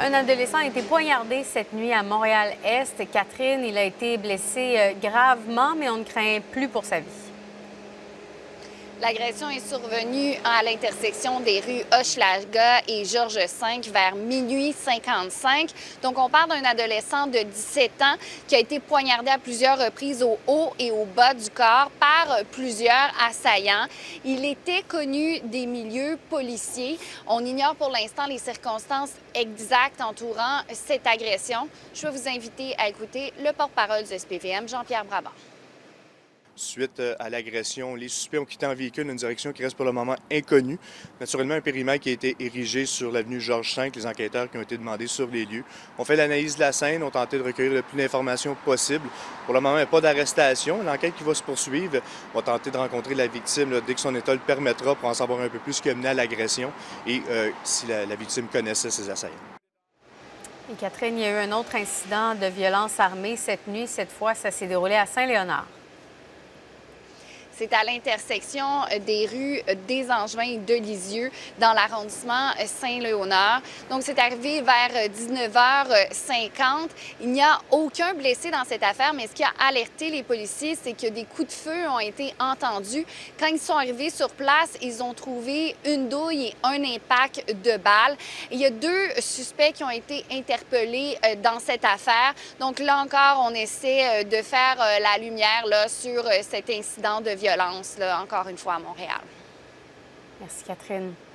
Un adolescent a été poignardé cette nuit à Montréal-Est. Catherine, il a été blessé gravement, mais on ne craint plus pour sa vie. L'agression est survenue à l'intersection des rues Hochelaga et Georges V vers minuit 55. Donc, on parle d'un adolescent de 17 ans qui a été poignardé à plusieurs reprises au haut et au bas du corps par plusieurs assaillants. Il était connu des milieux policiers. On ignore pour l'instant les circonstances exactes entourant cette agression. Je vais vous inviter à écouter le porte-parole du SPVM, Jean-Pierre Brabant. Suite à l'agression, les suspects ont quitté en véhicule une direction qui reste pour le moment inconnue. Naturellement, un périmètre qui a été érigé sur l'avenue Georges V, les enquêteurs qui ont été demandés sur les lieux. On fait l'analyse de la scène, ont tenté de recueillir le plus d'informations possible. Pour le moment, il n'y a pas d'arrestation. L'enquête qui va se poursuivre va tenter de rencontrer la victime dès que son état le permettra pour en savoir un peu plus ce qui a mené à l'agression et si la victime connaissait ses assaillants. Et Catherine, il y a eu un autre incident de violence armée cette nuit. Cette fois, ça s'est déroulé à Saint-Léonard. C'est à l'intersection des rues des Angevins et de Lisieux, dans l'arrondissement Saint-Léonard. Donc, c'est arrivé vers 19h50. Il n'y a aucun blessé dans cette affaire, mais ce qui a alerté les policiers, c'est que des coups de feu ont été entendus. Quand ils sont arrivés sur place, ils ont trouvé une douille et un impact de balle. Il y a 2 suspects qui ont été interpellés dans cette affaire. Donc, là encore, on essaie de faire la lumière là, sur cet incident de violence, là, encore une fois, à Montréal. Merci, Catherine.